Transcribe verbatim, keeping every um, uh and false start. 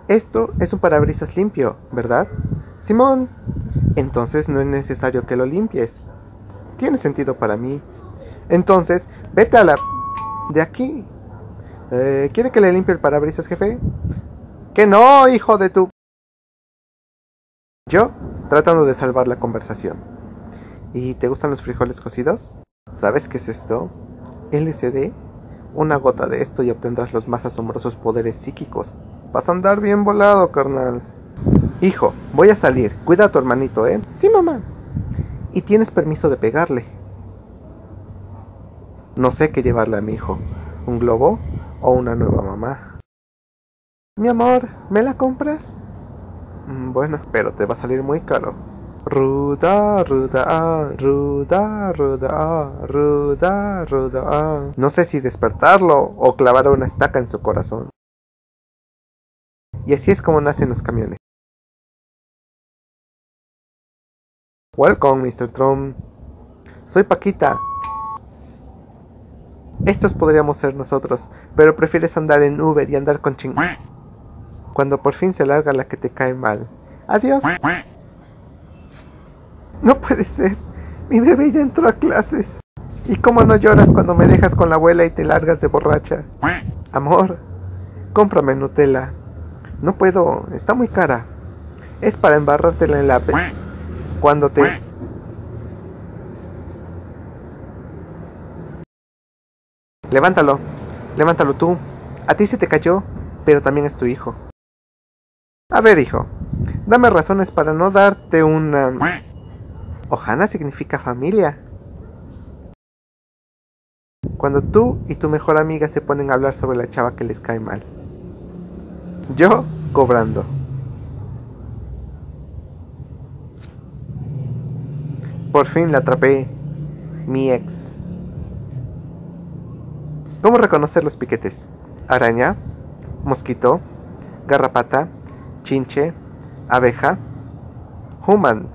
Esto es un parabrisas limpio, ¿verdad? Simón. Entonces no es necesario que lo limpies. Tiene sentido para mí. Entonces, vete a la... de aquí. Eh, ¿Quiere que le limpie el parabrisas, jefe? ¡Que no, hijo de tu... Yo, tratando de salvar la conversación. ¿Y te gustan los frijoles cocidos? ¿Sabes qué es esto? L S D. Una gota de esto y obtendrás los más asombrosos poderes psíquicos. Vas a andar bien volado, carnal. Hijo, voy a salir. Cuida a tu hermanito, ¿eh? Sí, mamá. Y tienes permiso de pegarle. No sé qué llevarle a mi hijo. ¿Un globo o una nueva mamá? Mi amor, ¿me la compras? Mm, bueno, pero te va a salir muy caro. Ruda, ruda, ah, ruda, ruda, ah, ruda, ruda, ah. No sé si despertarlo o clavar una estaca en su corazón. Y así es como nacen los camiones. Welcome, mister Trump. Soy Paquita. Estos podríamos ser nosotros, pero prefieres andar en Uber y andar con ching... Cuando por fin se larga la que te cae mal. Adiós. No puede ser. Mi bebé ya entró a clases. ¿Y cómo no lloras cuando me dejas con la abuela y te largas de borracha? Amor, cómprame Nutella. No puedo, está muy cara. Es para embarrártela en la... pe... Cuando te... Levántalo, levántalo tú. A ti se te cayó, pero también es tu hijo. A ver, hijo, dame razones para no darte una... Ohana significa familia. Cuando tú y tu mejor amiga se ponen a hablar sobre la chava que les cae mal. Yo cobrando. Por fin la atrapé. Mi ex. ¿Cómo reconocer los piquetes? Araña, mosquito, garrapata, chinche, abeja, human.